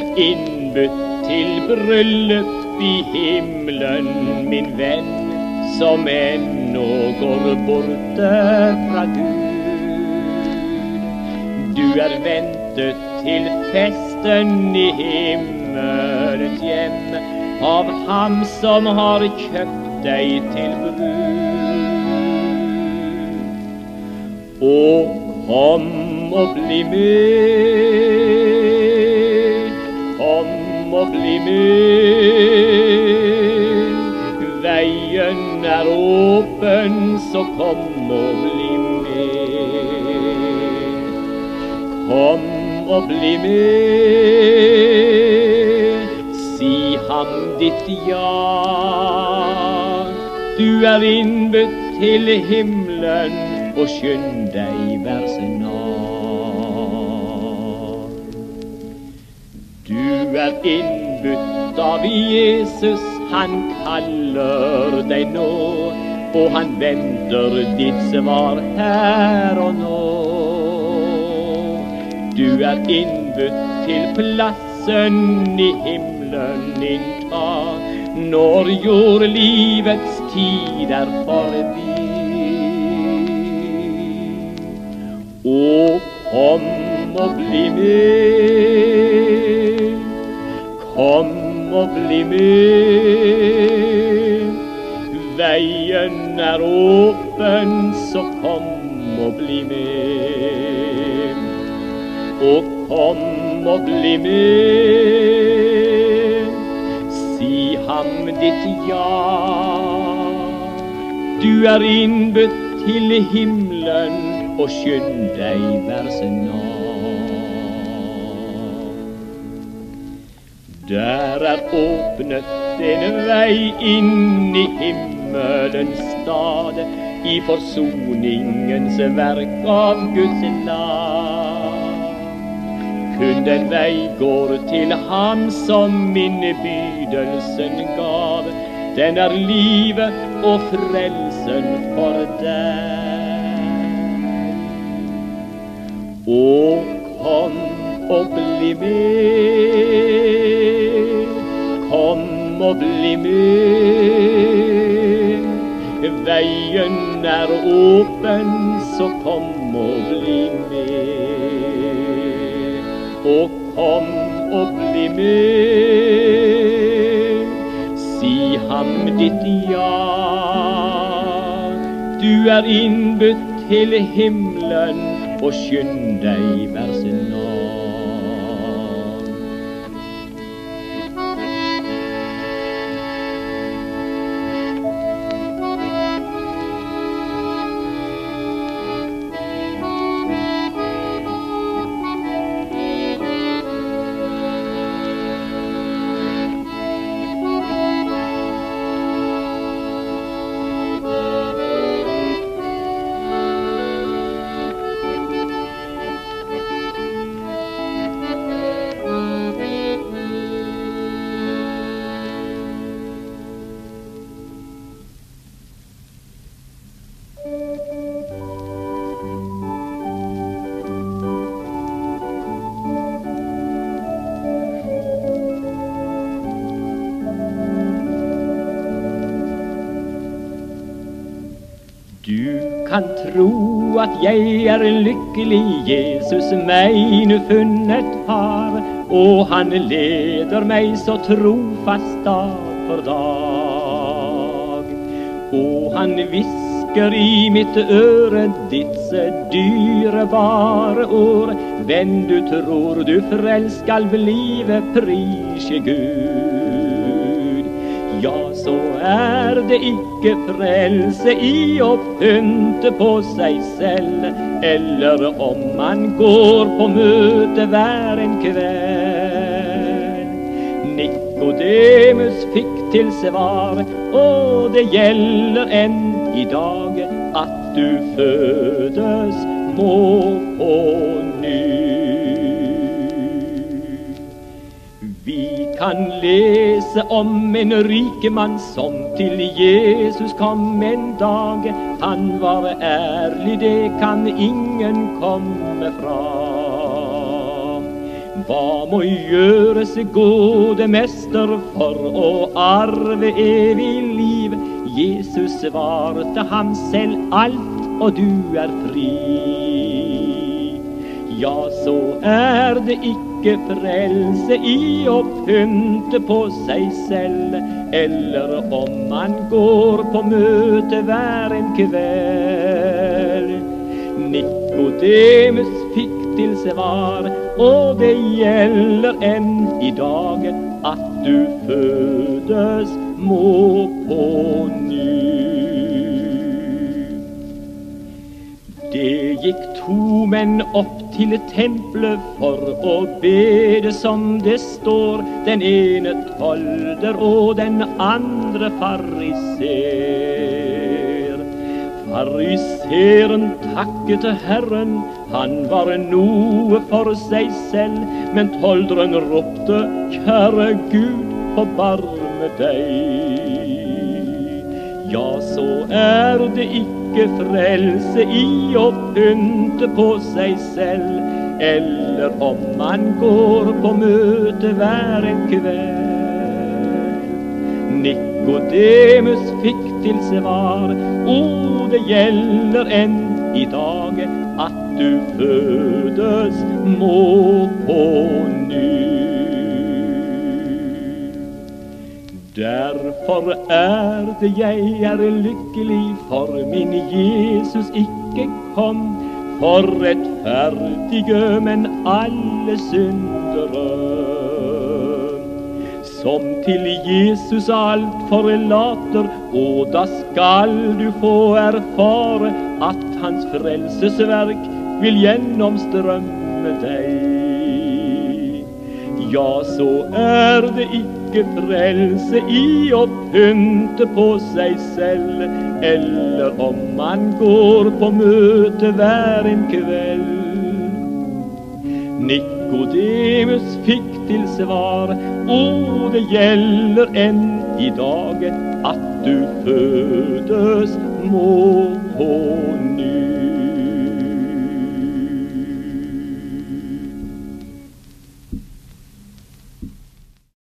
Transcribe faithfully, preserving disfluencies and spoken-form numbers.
innbudt til bryllup i himmelen, min venn, som ennå går borte fra Gud. Du er ventet til festen i himmelens hjem, av ham som har kjøpt deg til brud. Og kom og bli med, kom og bli med. Veien er åpen, så kom og bli med. Kom og bli med, si ham ditt ja. Du er innbudt til himmelen, og skynd deg vær snar. Du er innbudt av Jesus, han kaller deg nå, og han venter ditt svar her og nå. Du er innbudt til plassen i himmelen innta, når jordlivets tid er forbi. Og kom og bli med, kom og bli med. Veien er åpen, så kom og bli med. Og kom og bli med, si ham ditt ja. Du er innbudt til himmelen, og skynd deg vær snar. Der er åpnet en vei inn i himmelens stad, i forsoningens verk av Guds land. Kun den vei går til ham som innbydelsen gav. Den er livet og frelsen for deg. Og kom og bli med, kom og bli med. Veien er åpen, så kom og bli med. Og kom og bli med, si ham ditt ja. Du er innbudt til himmelen, og skynd deg vær snar. Du kan tro at jeg er lykkelig, Jesus meg nu funnet har, og han leder meg så trofast dag for dag. Og han visker i mitt øre disse dyrebare ord: venn, du tror du frelst skal blive, prise Gud. Ja, så er det ikke frelse i å pynte på seg selv, eller om man går på møte hver en kveld. Nikodemus fikk til svar, og det gjelder enn i dag, at du fødes må på ny. Vi kan lese om en rikemann som til Jesus kom en dag. Han var ærlig, det kan ingen komme fra. Hva må gjøres, gode mester, for å arve evig liv? Jesus svarte ham selv, alt, og du er fri. Ja, så er det ikke frelse i å pynte på seg selv, eller om man går på møte hver en kveld. Nikodemus fikk til svar, og det gjelder enn i dag, at du fødes må på ny. Det gikk to menn opp til tempelet for å bede, som det står, den ene tolder og den andre fariser. Fariseren takket Herren, han var noe for seg selv, men tolderen ropte, kjære Gud, forbarme deg. Ja, så er det ikke frelse i å pynte på seg selv, eller om man går på møte hver en kveld. Nikodemus fikk til svar, o, det gjelder enn i dag, at du fødes må på ny. Derfor er det jeg er lykkelig, for min Jesus ikke kom, for rettferdige, men alle syndere, som til Jesus alt forlater, og da skal du få erfare at hans frelsesverk vil gjennomstrømme deg. Ja, så er det ikke frelse i å pynte på seg selv, eller om man går på møte hver en kveld. Nikodemus fikk til svar, o, det gjelder enn i dag, at du fødes må på ny.